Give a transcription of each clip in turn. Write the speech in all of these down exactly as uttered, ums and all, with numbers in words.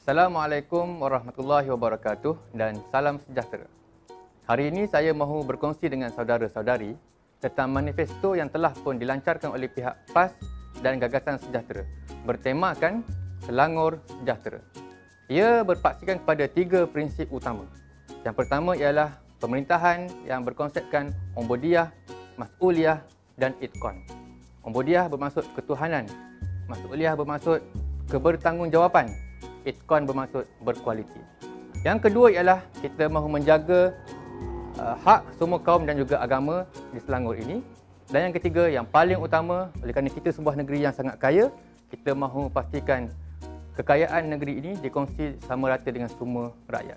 Assalamualaikum warahmatullahi wabarakatuh dan salam sejahtera. Hari ini saya mahu berkongsi dengan saudara-saudari tentang manifesto yang telah pun dilancarkan oleh pihak PAS dan Gagasan Sejahtera bertemakan Selangor Sejahtera. Ia berpaksikan kepada tiga prinsip utama. Yang pertama ialah pemerintahan yang berkonsepkan Ubudiyyah, Mas'uliyah dan Itqan. Ubudiyyah bermaksud ketuhanan, Mas'uliyah bermaksud kebertanggungjawapan, Itqan bermaksud berkualiti. Yang kedua ialah kita mahu menjaga uh, hak semua kaum dan juga agama di Selangor ini. Dan yang ketiga, yang paling utama, oleh kerana kita sebuah negeri yang sangat kaya, kita mahu pastikan kekayaan negeri ini dikongsi sama rata dengan semua rakyat.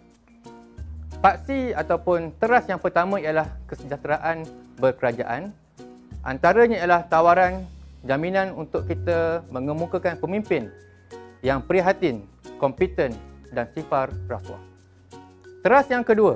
Paksi ataupun teras yang pertama ialah kesejahteraan berkerajaan. Antaranya ialah tawaran jaminan untuk kita mengemukakan pemimpin yang prihatin, kompeten dan sifar rasuah. Teras yang kedua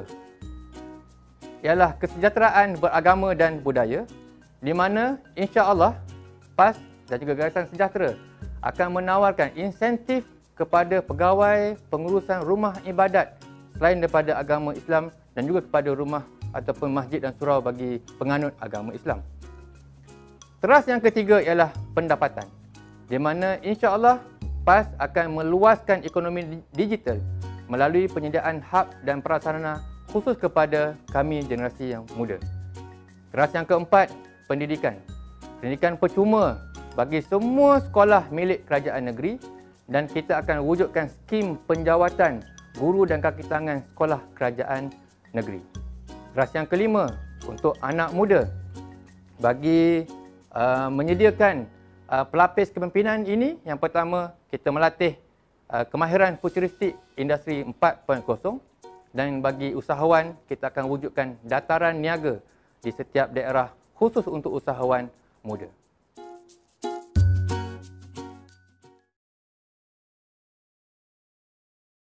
ialah kesejahteraan beragama dan budaya, di mana insya-Allah PAS dan juga Gagasan Sejahtera akan menawarkan insentif kepada pegawai pengurusan rumah ibadat selain daripada agama Islam dan juga kepada rumah ataupun masjid dan surau bagi penganut agama Islam. Teras yang ketiga ialah pendapatan, di mana insya-Allah PAS akan meluaskan ekonomi digital melalui penyediaan hub dan prasarana khusus kepada kami generasi yang muda. Teras yang keempat, pendidikan. Pendidikan percuma bagi semua sekolah milik kerajaan negeri dan kita akan wujudkan skim penjawatan guru dan kaki tangan sekolah kerajaan negeri. Teras yang kelima, untuk anak muda, bagi uh, menyediakan Uh, pelapis kepimpinan ini, yang pertama kita melatih uh, kemahiran futuristik industri empat titik kosong dan bagi usahawan kita akan wujudkan dataran niaga di setiap daerah khusus untuk usahawan muda.